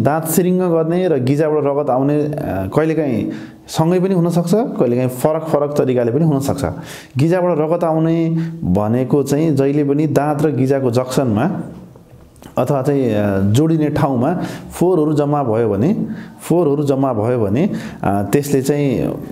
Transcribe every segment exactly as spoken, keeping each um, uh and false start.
दाँत सिरिङ्ग गर्ने र गिजाबाट रगत आउने कहिलेकाहीँ सँगै पनि हुन सक्छ, कहिलेकाहीँ फरक फरक तरिकाले पनि हुन सक्छ। गिजाबाट रगत आउने भनेको चाहिँ जहिले पनि दाँत र गिजाको जक्सनमा अथवा चाहिँ जोडिने ठाउँमा फोहोरहरू जम्मा भयो भने फोहोरहरू जम्मा भयो भने त्यसले चाहिँ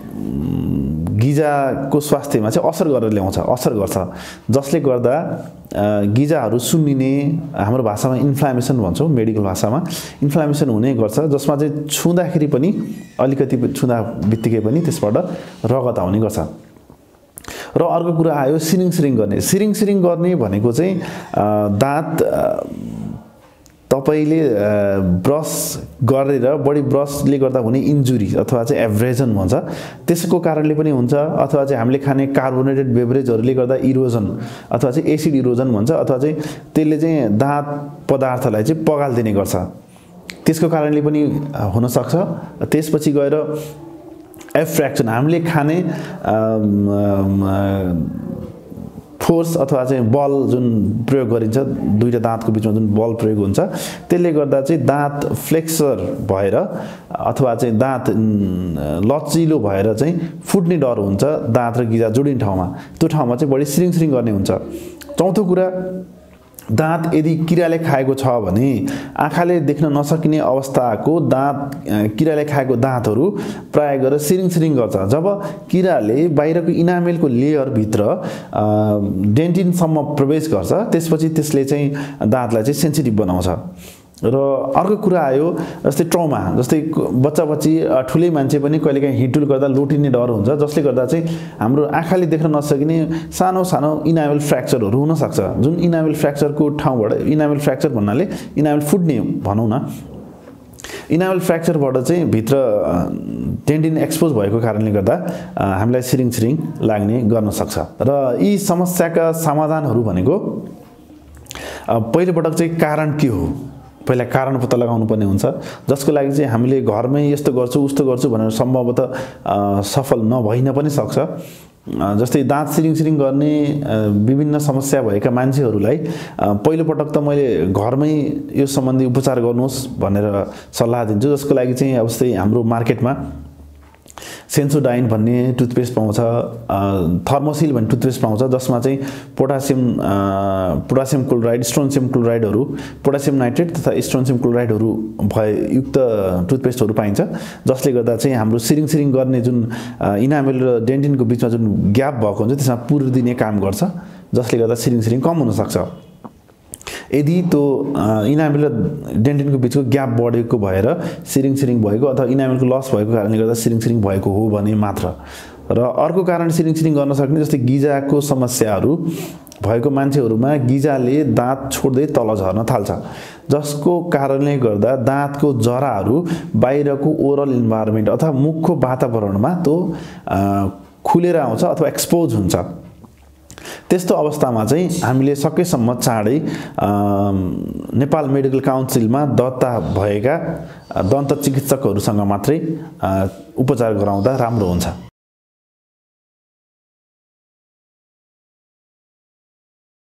गिजाको स्वास्थ्यमा चाहिँ असर गरेर ल्याउँछ, असर गर्छ, जसले गर्दा गिजाहरू सुन्निने, हाम्रो भाषामा इन्फ्लामेसन भन्छौँ, मेडिकल भाषामा इन्फ्लामेसन हुने गर्छ, जसमा चाहिँ छुँदाखेरि पनि अलिकति छुँदा बित्तिकै पनि त्यसबाट रगत आउने गर्छ। र अर्को कुरा आयो सिरिङ सिरिङ गर्ने। सिरिङ सिरिङ गर्ने भनेको चाहिँ दाँत तपाईले ब्रस गरेर बढी ब्रसले गर्दा हुने इन्जुरी अथवा चाहिँ एब्रेजन भन्छ त्यसको कारणले पनि हुन्छ, अथवा चाहिँ हामीले खाने कार्बोनेटेड बेभरेजहरूले गर्दा इरोजन अथवा चाहिँ एसिड इरोजन भन्छ, अथवा चाहिँ त्यसले चाहिँ दाँत पदार्थलाई चाहिँ पगाल्दिने गर्छ, त्यसको कारणले पनि हुन सक्छ। त्यसपछि गएर एफ्र्याक्सन, हामीले खाने फोर्स अथवा चाहिँ बल जुन प्रयोग गरिन्छ दुईटा दाँतको बिचमा जुन बल प्रयोग हुन्छ त्यसले गर्दा चाहिँ दाँत फ्लेक्सर भएर अथवा चाहिँ दाँत लचिलो भएर चाहिँ फुट्ने डर हुन्छ दाँत र गिजा जोडिने ठाउँमा, त्यो ठाउँमा चाहिँ बढी सिरिङ सिरिङ गर्ने हुन्छ। चौथो कुरा, दाँत यदि किराले खाएको छ भने आँखाले देख्न नसकिने अवस्थाको दाँत किराले खाएको दाँतहरू प्राय गरेर सिरिङ सिरिङ गर्छ। जब किराले बाहिरको इनामेलको लेयरभित्र डेन्टिनसम्म प्रवेश गर्छ त्यसपछि त्यसले चाहिँ दाँतलाई चाहिँ सेन्सिटिभ बनाउँछ। र अर्को कुरा आयो जस्तै ट्रमा, जस्तै बच्चा बच्ची ठुलै मान्छे पनि कहिलेकाहीँ हिटुल गर्दा लोटिने डर हुन्छ, जसले गर्दा चाहिँ हाम्रो आँखाले देख्न नसकिने सानो सानो इनामेल फ्र्याक्चरहरू हुन सक्छ, जुन इनामेल फ्र्याक्चरको ठाउँबाट, इनामेल फ्र्याक्चर भन्नाले इनामेल फुट्ने भनौँ न, इनामेल फ्र्याक्चरबाट चाहिँ भित्र डेन्टिन एक्सपोज भएको कारणले गर्दा हामीलाई सिरिङ सिरिङ लाग्ने गर्न सक्छ। र यी समस्याका समाधानहरू भनेको पहिलोपटक चाहिँ कारण के हो, पहिला कारण पत्ता लगाउनु पर्ने हुन्छ, जसको लागि चाहिँ हामीले घरमै यस्तो गर्छु उस्तो गर्छु भनेर सम्भवतः सफल नभइन पनि सक्छ। जस्तै दाँत सिरिङ सिरिङ गर्ने विभिन्न समस्या भएका मान्छेहरूलाई पहिलोपटक त मैले घरमै यो सम्बन्धी उपचार गर्नुहोस् भनेर सल्लाह दिन्छु, जसको लागि चाहिँ अब जस्तै हाम्रो मार्केटमा सेन्सोडाइन भन्ने टुथपेस्ट पाउँछ, थर्मोसिल भन्ने टुथपेस्ट पाउँछ, जसमा चाहिँ पोटासियम पोटासियम क्लोराइड, स्ट्रोन्सियम क्लोराइडहरू, पोटासियम नाइट्रेट तथा स्ट्रोन्सियम क्लोराइडहरू भए युक्त टुथपेस्टहरू पाइन्छ, जसले गर्दा चाहिँ हाम्रो सिरिङ सिरिङ गर्ने जुन इनामेल र डेन्टिनको बिचमा जुन ग्याप भएको हुन्छ त्यसमा पुरिदिने काम गर्छ, जसले गर्दा सिरिङ सिरिङ कम हुन सक्छ। यदि त्यो इनामेल र डेन्टिनको बिचको ग्याप बढेको भएर सिरिङ सिरिङ भएको अथवा इनामेलको लस भएको कारणले गर्दा सिरिङ सिरिङ भएको हो भने मात्र। र अर्को कारण सिरिङ सिरिङ गर्न सक्ने जस्तै गिजाको समस्याहरू भएको मान्छेहरूमा गिजाले दाँत छोड्दै तल झर्न थाल्छ, जसको कारणले गर्दा दाँतको जराहरू बाहिरको ओरल इन्भाइरोमेन्ट अथवा मुखको वातावरणमा त्यो खुलेर आउँछ अथवा एक्सपोज हुन्छ। त्यस्तो अवस्थामा चाहिँ हामीले सकेसम्म चाँडै नेपाल मेडिकल काउन्सिलमा दर्ता भएका दन्त चिकित्सकहरूसँग मात्रै उपचार गराउँदा राम्रो हुन्छ।